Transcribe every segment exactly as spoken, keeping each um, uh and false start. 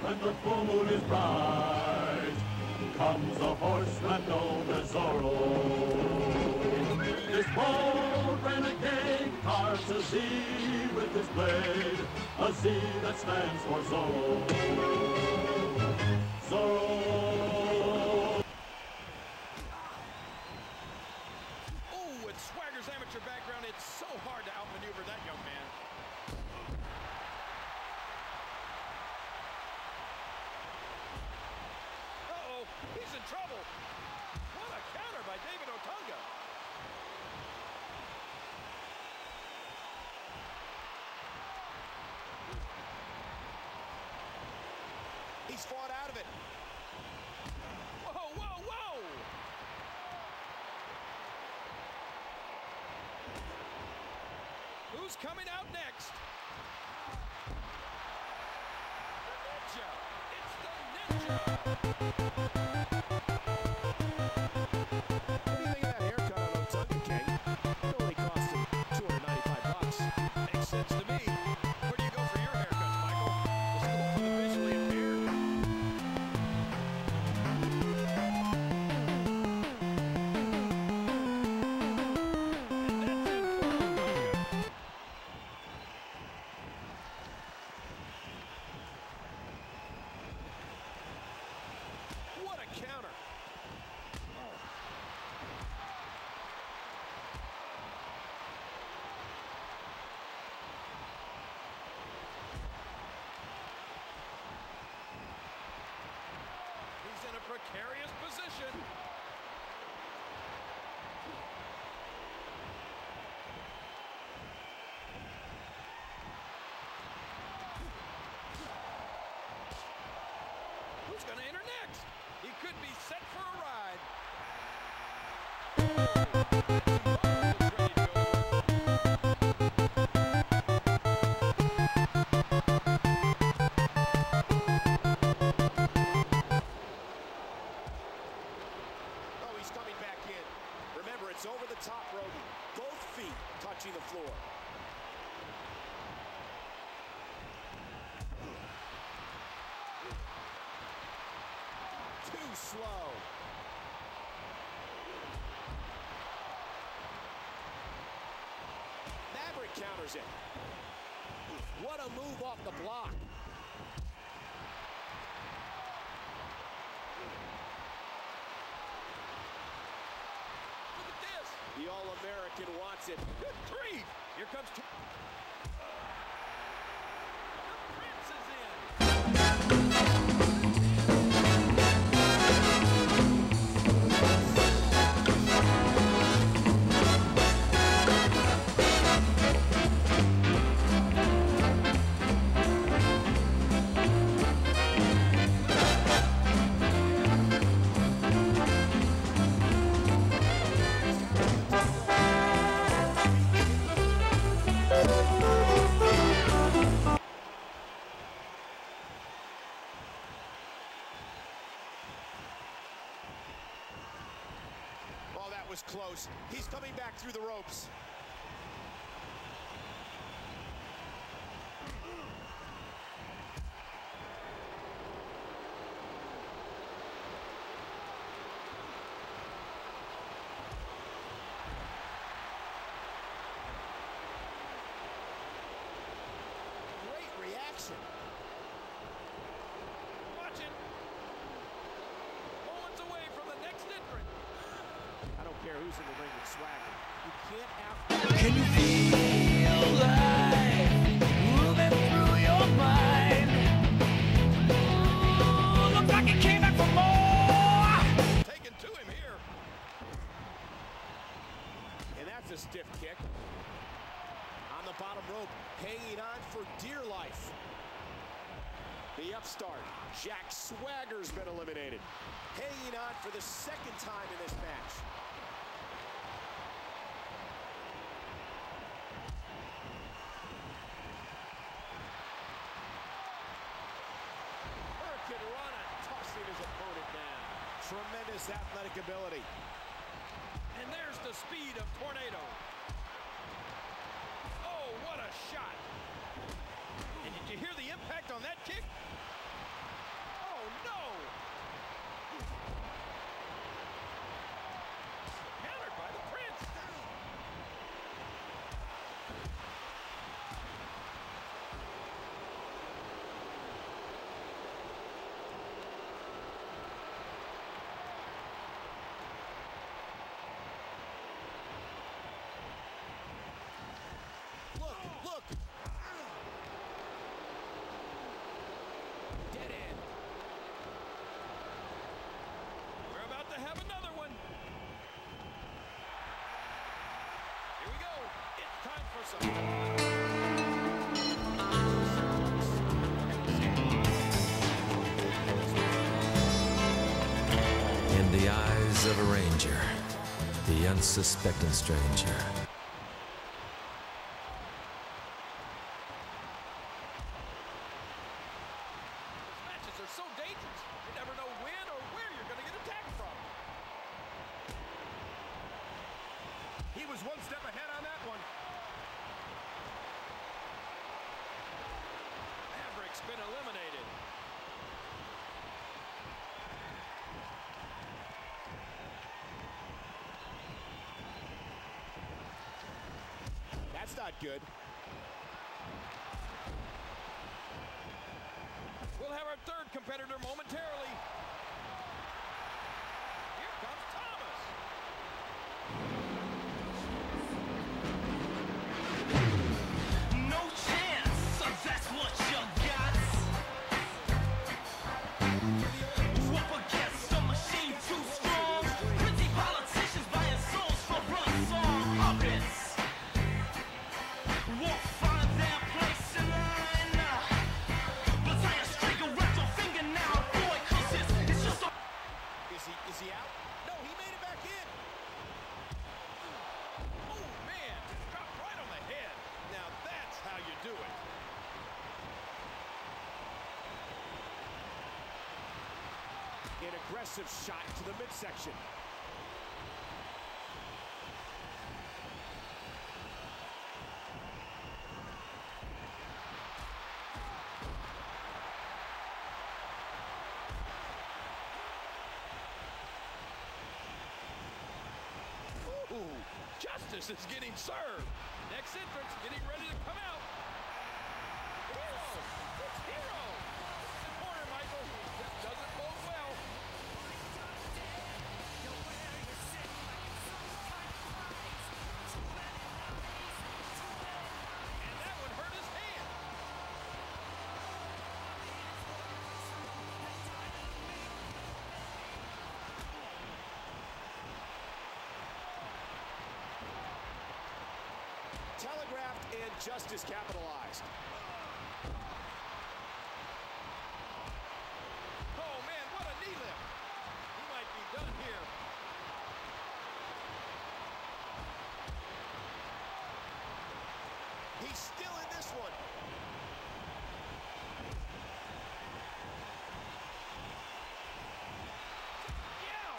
and the full moon is bright, comes a horseman known as Zorro. This bold renegade carves a Z with his blade, a Z that stands for Zorro. Zorro. Oh, with Swagger's amateur background, it's so hard to outmaneuver that young man. Uh-oh, he's in trouble. What a counter by David Otunga. He's fought out of it. Whoa, whoa, whoa! Who's coming out next? The Ninja! It's the Ninja! What do you think of that haircut on Otunga, King? It only cost him two hundred ninety-five bucks. Makes sense to me. Where do you go for your haircuts, Michael? The school for the visually impaired? What a counter. Oh. He's in a precarious position. Who's going to enter next? He could be set for a ride. Oh, he's coming back in. Remember, it's over the top rope. Both feet touching the floor. Too slow. Maverick counters it. What a move off the block. Look at this. The All-American wants it. Good grief. Here comes... The Prince is in. Oh, that was close. He's coming back through the ropes. Great reaction. Watch it. Moments away from the next entrant. I don't care who's in the ring with Swagger. You can't have... Can you feel life moving through your mind? Ooh, looks like it came back for more. Taken to him here. And that's a stiff kick. On the bottom rope, hanging on for dear life. The upstart, Jack Swagger's been eliminated. Hanging on for the second time in this match. Hurricane Rana tossing his opponent down. Tremendous athletic ability. And there's the speed of Tornado. Oh, what a shot. And did you hear the impact on that kick? no! Countered by the Prince. Look, look. Dead end. We're about to have another one. Here we go. It's time for some. In the eyes of a ranger, the unsuspecting stranger. These matches are so dangerous. You never know when or where you're going to get attacked from. He was one step ahead on that one. Maverick's been eliminated. That's not good. We'll have our third competitor momentarily. Here comes Thomas. No chance, so that's what you got. Up against a machine too strong. Pretty politicians buying souls for run song puppets. Won't find their place in line. But tie a string around your finger now, boy, 'cause it's, it's just a. Is he is he out? No, he made it back in. Oh, man. Dropped right on the head. Now that's how you do it. An aggressive shot to the midsection. Ooh, justice is getting served. Next entrance getting ready to come out. Hero! It's Hero! It's corner, Michael. This doesn't bode well. And that one hurt his hand. Telegraphed and justice capitalized. Oh, man, what a knee lift. He might be done here. He's still in this one. Yeah!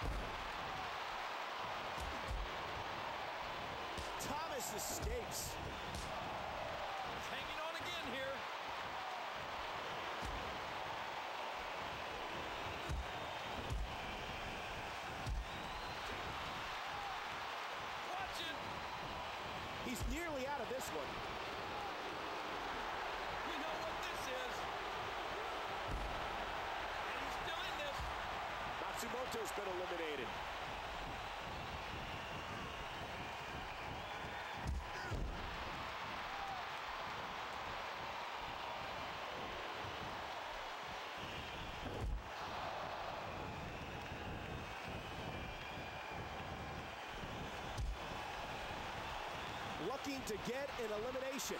Thomas escapes. He's hanging on again here. Watch it. He's nearly out of this one. We know what this is. And he's still in this. Matsumoto's been eliminated. Looking to get an elimination.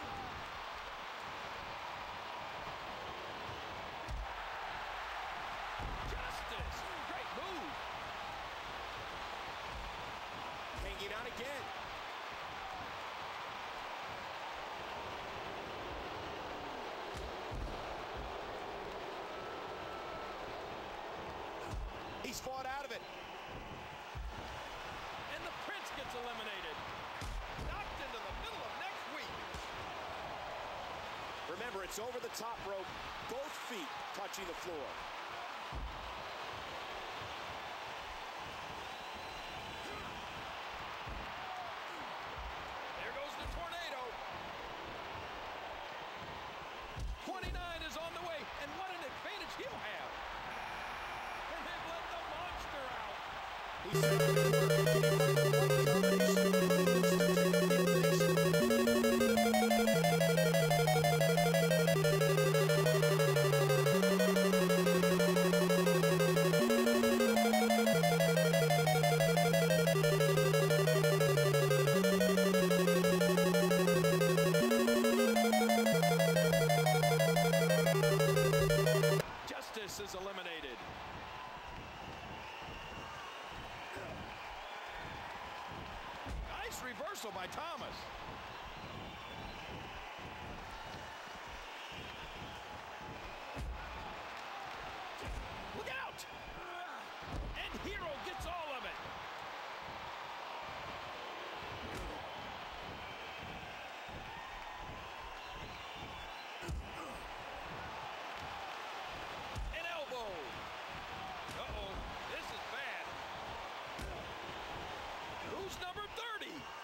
Justice. Great move. Hanging on again. He's fought out of it. And the Prince gets eliminated. Knocked into the middle of next week. Remember, it's over the top rope, both feet touching the floor. He set up a good work. Can he find the right combination of moves to take the elimination? Justice is eliminated. Nice reversal by Thomas. Look out! And Hero gets all of it. An elbow. Uh-oh, this is bad. Who's number thirty?